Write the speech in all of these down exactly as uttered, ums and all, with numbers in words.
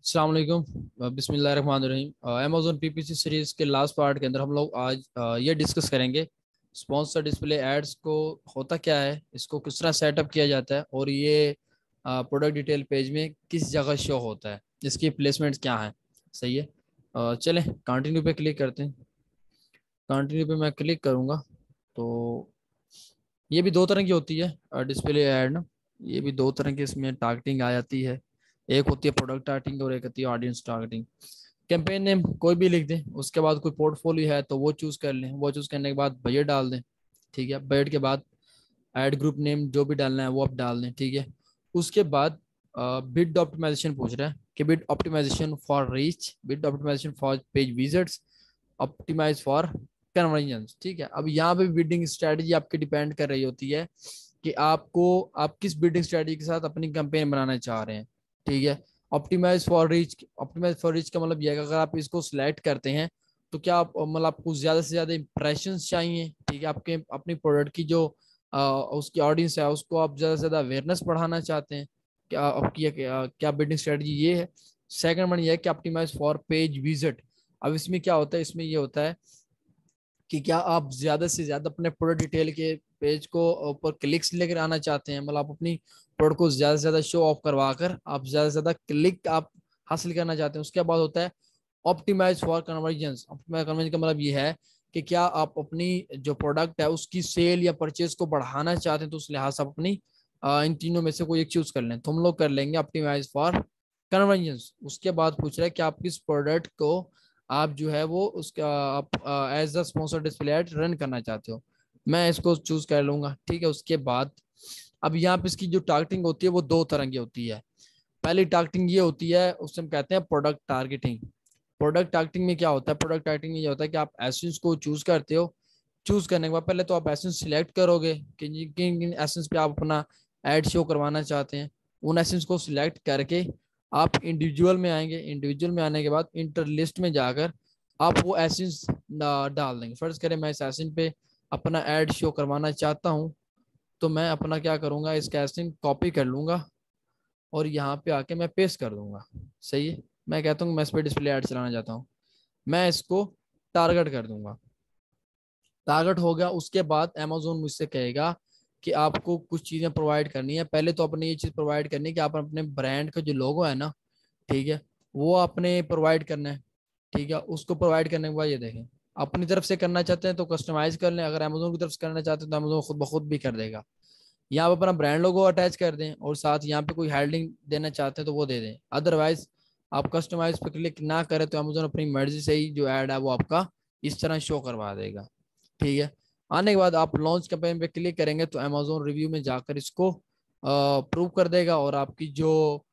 अस्सलाम वालेकुम। बिस्मिल्लाहिर्रहमानिर्रहीम। अमेज़न पीपीसी सीरीज के लास्ट पार्ट के अंदर हम लोग आज अ, ये डिस्कस करेंगे स्पॉन्सर डिस्प्ले एड्स को होता क्या है, इसको किस तरह सेटअप किया जाता है और ये प्रोडक्ट डिटेल पेज में किस जगह शो होता है, इसकी प्लेसमेंट क्या है। सही है। अ, चलें कंटिन्यू पे क्लिक करते हैं। कंटिन्यू पे मैं क्लिक करूँगा तो ये भी दो तरह की होती है डिस्प्ले ऐड ना। ये भी दो तरह की इसमें टारगेटिंग आ जाती है। एक होती है प्रोडक्ट टारगेटिंग और एक होती है ऑडियंस टारगेटिंग। कैंपेन नेम कोई भी लिख दें, उसके बाद कोई पोर्टफोलियो है तो वो चूज कर लें, वो चूज करने के बाद बजट डाल दें। ठीक है, बजट के बाद ऐड ग्रुप नेम जो भी डालना है वो आप डाल दें। ठीक है, उसके बाद बिड ऑप्टिमाइजेशन पूछ रहा है कि bid optimisation for reach, bid optimisation for page visits, optimise for conversion. ठीक है, अब यहाँ पे बिडिंग स्ट्रेटजी आपकी डिपेंड कर रही होती है कि आपको आप किस बिडिंग स्ट्रेटजी के साथ अपनी कैंपेन बनाना चाह रहे हैं। ठीक है, optimise for reach, optimise for reach का मतलब यह है कि अगर आप इसको सिलेक्ट करते हैं तो क्या आप मतलब आपको ज्यादा से ज्यादा इंप्रेशन चाहिए। ठीक है, आपके अपनी प्रोडक्ट की जो आ, उसकी ऑडियंस है उसको आप ज्यादा से ज्यादा अवेयरनेस बढ़ाना चाहते हैं। क्या आपकी क्या, क्या बिडिंग स्ट्रेटजी ये है। सेकंड वन ये है कि ऑप्टिमाइज फॉर पेज विजिट। अब इसमें क्या होता है, इसमें ये होता है कि क्या आप ज्यादा से ज्यादा अपने प्रोडक्ट डिटेल के पेज को ऊपर क्लिक्स लेकर आना चाहते हैं, मतलब आप अपनी प्रोडक्ट को ज्यादा से ज्यादा शो ऑफ करवा कर आप ज्यादा से ज्यादा क्लिक आप हासिल करना चाहते हैं। उसके बाद होता है optimise for conversion. Optimise conversion का मतलब ये है कि क्या आप अपनी जो प्रोडक्ट है उसकी सेल या परचेज को बढ़ाना चाहते हैं, तो उस लिहाज से आप अपनी अ, इन तीनों में से कोई एक चूज कर लें। तो हम लोग कर लेंगे ऑप्टिमाइज फॉर कन्वर्जन। उसके बाद पूछ रहा है कि आप किस प्रोडक्ट को आप जो है वो उसका आप as a sponsor display ad run करना चाहते हो। मैं इसको चूज कर लूंगा। ठीक है, उसके बाद अब यहाँ पे इसकी जो टारगेटिंग होती है वो दो तरह की होती है। पहली टारगेटिंग ये होती है, उससे हम कहते हैं प्रोडक्ट टारगेटिंग। प्रोडक्ट टारगेटिंग में क्या होता है, प्रोडक्ट टारगेटिंग में ये होता है कि आप एसेंस को चूज करते हो। चूज करने के बाद पहले तो आप एसेंस सिलेक्ट करोगे कि किन किन एसेंस पे आप अपना एड शो करवाना चाहते हैं। उन एसेंस को सिलेक्ट करके आप इंडिविजुअल में आएंगे। इंडिविजुअल में आने के बाद इंटर लिस्ट में जाकर आप वो एसेंस डाल देंगे। फर्ज करें मैं इस एसेंस पे अपना एड शो करवाना चाहता हूँ, तो मैं अपना क्या करूंगा, इसका एसेंस कॉपी कर लूंगा और यहाँ पे आके मैं पेस्ट कर दूंगा। सही है, मैं कहता हूँ मैं इस पर डिस्प्ले ऐड चलाना चाहता हूँ, मैं इसको टारगेट कर दूंगा। टारगेट हो गया, उसके बाद अमेजोन मुझसे कहेगा कि आपको कुछ चीजें प्रोवाइड करनी है। पहले तो अपने ये चीज प्रोवाइड करनी है कि आप अपने ब्रांड का जो लोगो है ना, ठीक है, वो आपने प्रोवाइड करना है। ठीक है, उसको प्रोवाइड करने के बाद ये देखें, अपनी तरफ से करना चाहते हैं तो कस्टमाइज कर लें, अगर अमेजोन की तरफ से करना चाहते हैं तो अमेजोन खुद ब खुद भी कर देगा। यहाँ पे अपना ब्रांड लोगो अटैच कर दें और साथ यहाँ पे कोई हेडिंग देना चाहते हैं तो वो दे दें। अदरवाइज आप कस्टमाइज पे क्लिक ना करें तो अमेजोन अपनी मर्जी से ही जो ऐड है वो आपका इस तरह शो करवा देगा। ठीक है, आने के बाद आप लॉन्च कैंपेन पे क्लिक करेंगे तो अमेजोन रिव्यू में जाकर इसको प्रूव कर देगा और आपकी जो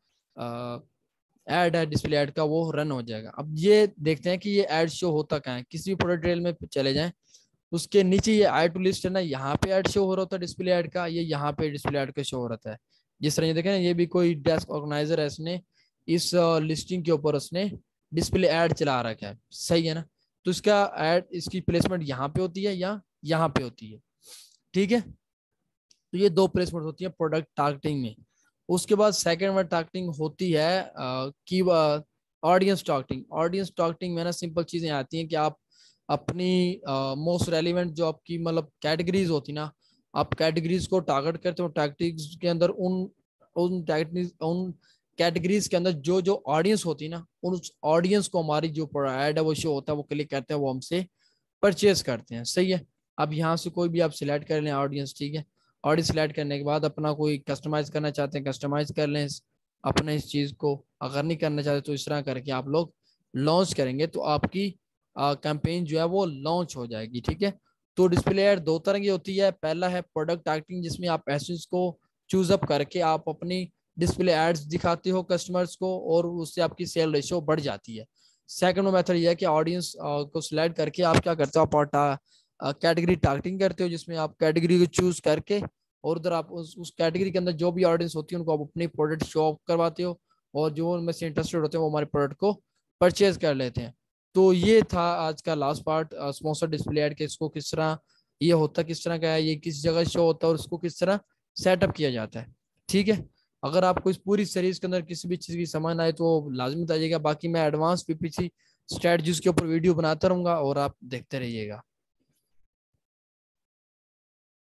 ऐड है डिस्प्ले ऐड का वो रन हो जाएगा। अब ये देखते हैं कि ये ऐड शो होता कहाँ है। किसी भी प्रोडक्ट डिटेल में चले जाएं, उसके नीचे ये ऐड टू लिस्ट है ना, यहाँ पे ऐड शो हो रहा होता है डिस्प्ले ऐड का, ये यहाँ पे डिस्प्ले ऐड का शो हो रहा है। जिस तरह ये देखें ना, ये भी कोई डेस्क ऑर्गेनाइजर है, इसने इस लिस्टिंग के ऊपर उसने डिस्प्ले ऐड चला रखा है। सही है ना, तो इसका ऐड इसकी प्लेसमेंट यहाँ पे होती है या यहाँ पे होती है। ठीक है, तो ये दो प्लेसमेंट होती है प्रोडक्ट टारगेटिंग में। उसके बाद सेकंड वर्ड टारगेटिंग होती है की ऑडियंस टारगेटिंग। ऑडियंस टारगेटिंग में ना सिंपल चीजें आती हैं कि आप अपनी मोस्ट रेलिवेंट जो आपकी मतलब कैटेगरीज होती ना, आप कैटेगरीज को टारगेट करते हो। टैक्टिक्स के अंदर उन उन उन कैटेगरीज के अंदर जो जो ऑडियंस होती ना, उस ऑडियंस को हमारी जो ऐड है वो शो होता है, वो क्लिक करते हैं, वो हमसे परचेज करते हैं। सही है, अब यहाँ से कोई भी आप सिलेक्ट कर लें ऑडियंस। ठीक है, ऑडियंस सिलेक्ट करने के बाद अपना कोई कस्टमाइज करना चाहते हैं कस्टमाइज कर लें इस, अपने इस चीज को। अगर नहीं करना चाहते तो इस तरह करके आप लोग लॉन्च करेंगे तो आपकी कैंपेन जो है वो लॉन्च हो जाएगी। ठीक है, तो डिस्प्ले ऐड दो तरह की होती है। पहला है प्रोडक्ट टारगेटिंग, जिसमें आप एसेंस को चूज अप करके आप अपनी डिस्प्ले एड्स दिखाते हो कस्टमर्स को और उससे आपकी सेल रेशियो बढ़ जाती है। सेकंड मेथड ये है कि ऑडियंस को सिलेक्ट करके आप क्या करते हो, आप कैटेगरी टारगेटिंग करते हो, जिसमें आप कैटेगरी को चूज करके और उधर आप उस, उस कैटेगरी के अंदर जो भी ऑडियंस होती है उनको आप अपनी प्रोडक्ट शो ऑफ करवाते हो और जो उनमें से इंटरेस्टेड होते हैं वो हमारे प्रोडक्ट को परचेज कर लेते हैं। तो ये था आज का last part, sponsor display ad के इसको किस तरह ये होता है, किस तरह का है, ये किस जगह शो होता है और इसको किस तरह सेटअप किया जाता है। ठीक है, अगर आपको इस पूरी सीरीज के अंदर किसी भी चीज़ की समझ ना आए तो लाजमी बताइएगा। बाकी मैं एडवांस पीपीसी स्ट्रेटजीज के ऊपर वीडियो बनाता रहूंगा और आप देखते रहिएगा।